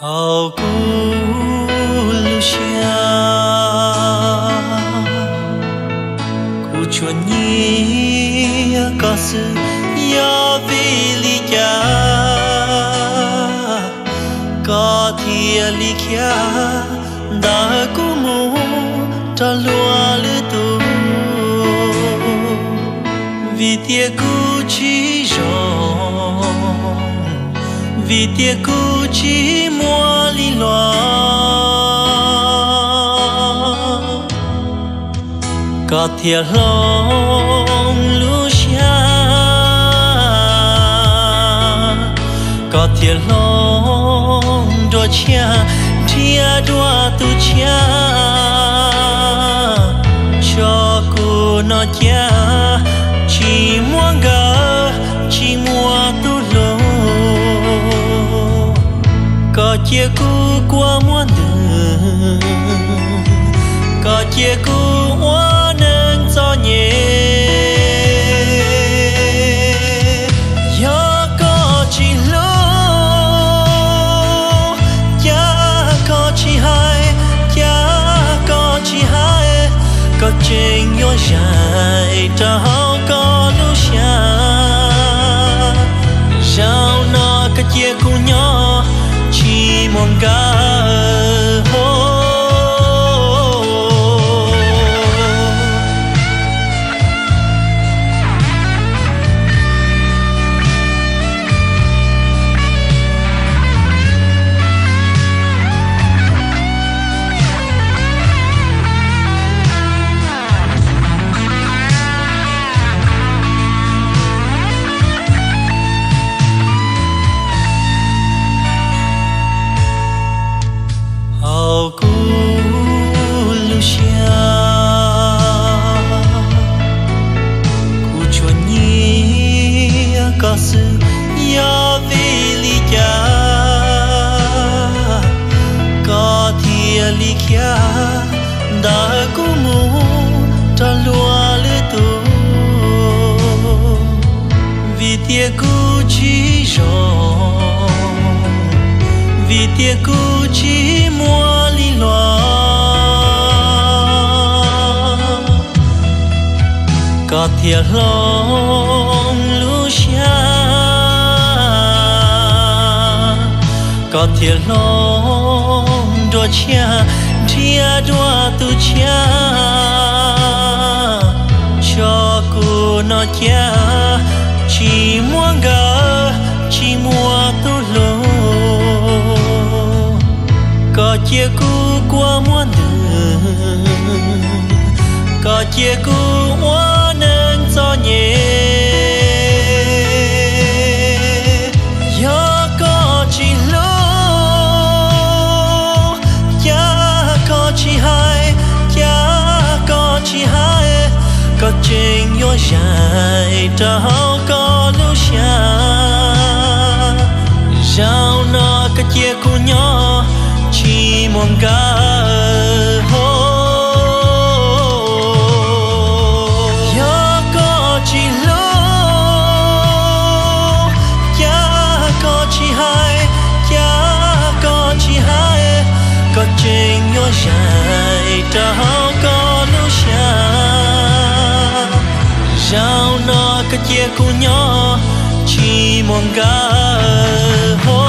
hầu cu lucia cu chuan nhi có sự ya vi li cha có thia li kia đã cu mu tra lúa lư tu vì tia cu chi rong vì tia cu chi mua li loa có thia long lucia có thia long đua chia chia đua tu chia cho cô nó chia chỉ muốn gỡ chỉ muốn tu lô có chia cô qua muốn đường có chia cô hoa nâng cho nhẹ ya có chỉ lô ya có chỉ hai ya có chỉ hai có trên nhau dài trao có lúc xa sao nó cái chia cô nhỏ chỉ mong cả cu lucia cu chuan nhi có sự ya vi li cha có thia li kia đã cu mu tra lúa lư tu vì tia cu chi rong vì tia cu chi mua li loa có thia long lucia có thia long đua chia chia đua tu chia cho cô nó chia chỉ muốn gỡ chỉ muốn tu lô có chia cô qua muốn đường có chia cô hoa nâng cho nhẹ ya có chỉ lô ya có chỉ hai ya có chỉ hai có trên nhau dài trao có lúc xa sao nó cái chia cô nhỏ chỉ mong cả ya có chỉ lô ya có chỉ hai ya có chỉ hai có trên nhau dài trao có lúc xa sao nó cái chia cô nhỏ chỉ mong cả